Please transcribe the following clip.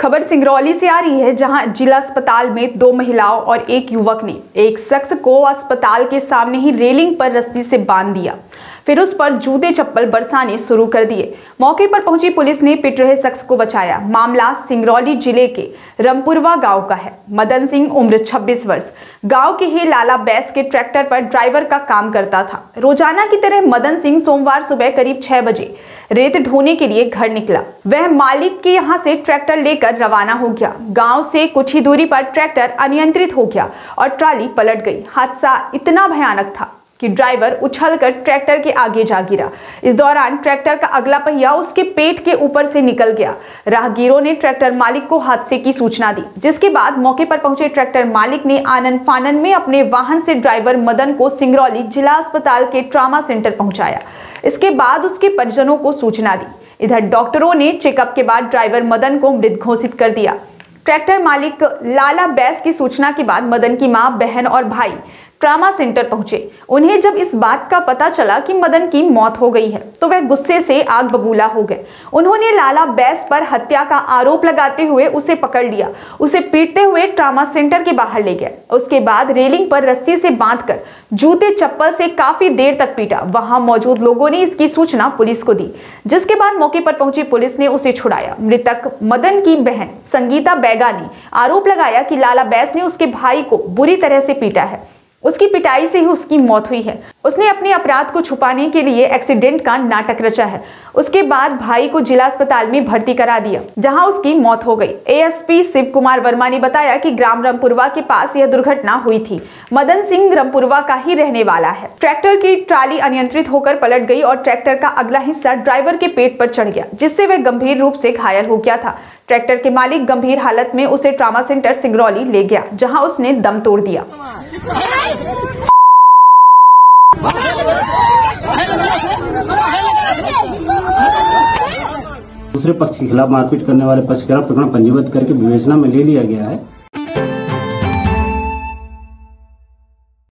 खबर सिंगरौली से आ रही है, जहां जिला अस्पताल में 2 महिलाओं और एक युवक ने एक शख्स को अस्पताल के सामने ही रेलिंग पर रस्सी से बांध दिया, फिर उस पर जूते चप्पल बरसाने शुरू कर दिए। मौके पर पहुंची पुलिस ने पिट रहे शख्स को बचाया। मामला सिंगरौली जिले के रमपुरवा गांव का है। मदन सिंह उम्र 26 वर्ष गांव के ही लाला बैस के ट्रैक्टर पर ड्राइवर का काम करता था। रोजाना की तरह मदन सिंह सोमवार सुबह करीब 6 बजे रेत ढोने के लिए घर निकला। वह मालिक के यहां से ट्रैक्टर लेकर रवाना हो गया। गांव से कुछ ही दूरी पर ट्रैक्टर अनियंत्रित हो गया और ट्राली पलट गई। हादसा इतना भयानक था कि ड्राइवर उछलकर ट्रैक्टर के आगे जा गिरा। इस दौरान ट्रैक्टर का अगला पहिया उसके पेट के ऊपर से निकल गया। राहगीरों ने ट्रैक्टर मालिक को हादसे की सूचना दी, जिसके बाद मौके पर पहुंचे ट्रैक्टर मालिक ने आनन फानन में अपने वाहन से ड्राइवर मदन को सिंगरौली जिला अस्पताल के ट्रॉमा सेंटर पहुंचाया। इसके बाद उसके परिजनों को सूचना दी। इधर डॉक्टरों ने चेकअप के बाद ड्राइवर मदन को मृत घोषित कर दिया। ट्रैक्टर मालिक लाला बैस की सूचना के बाद मदन की मां, बहन और भाई ट्रॉमा सेंटर पहुंचे। उन्हें जब इस बात का पता चला कि मदन की मौत हो गई है, तो वह गुस्से से आग बबूला हो गए। उन्होंने लाला बैस पर हत्या का आरोप लगाते हुए उसे पकड़ लिया। उसे पीटते हुए ट्रॉमा सेंटर के बाहर ले गए। उसके बाद रेलिंग पर रस्सी से बांधकर जूते चप्पल से काफी देर तक पीटा। वहां मौजूद लोगों ने इसकी सूचना पुलिस को दी, जिसके बाद मौके पर पहुंची पुलिस ने उसे छुड़ाया। मृतक मदन की बहन संगीता बैगा ने आरोप लगाया कि लाला बैस ने उसके भाई को बुरी तरह से पीटा है। उसकी पिटाई से ही उसकी मौत हुई है। उसने अपने अपराध को छुपाने के लिए एक्सीडेंट का नाटक रचा है। उसके बाद भाई को जिला अस्पताल में भर्ती करा दिया, जहां उसकी मौत हो गई। एएसपी शिव कुमार वर्मा ने बताया कि ग्राम रमपुरवा के पास यह दुर्घटना हुई थी। मदन सिंह रमपुरवा का ही रहने वाला है। ट्रैक्टर की ट्राली अनियंत्रित होकर पलट गई और ट्रैक्टर का अगला हिस्सा ड्राइवर के पेट पर चढ़ गया, जिससे वह गंभीर रूप से घायल हो गया था। ट्रैक्टर के मालिक गंभीर हालत में उसे ट्रॉमा सेंटर सिंगरौली ले गया, जहां उसने दम तोड़ दिया। दूसरे पक्ष के खिलाफ मारपीट करने वाले पक्ष के खिलाफ प्रकरण पंजीबद्ध करके विवेचना में ले लिया गया है।